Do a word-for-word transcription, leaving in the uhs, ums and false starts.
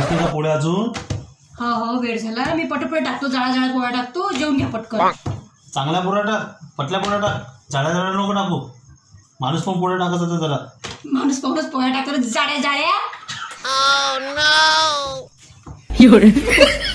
टाकते का पोळ्या अजून? हो हो वेळ झाला मी पटपट टाकतो जाळा जाळा पोळ्या टाकतो जेवून घ्या पटकन. चांगल्या पोळ्या टाक पतल्या पोळ्या टाक जाड्या जाड्या नको टाकू माणूस पण पोळ्या टाकत होता जरा माणूस पाहूनच पोळ्या टाकतो जाड्या जाड्या. Oh no!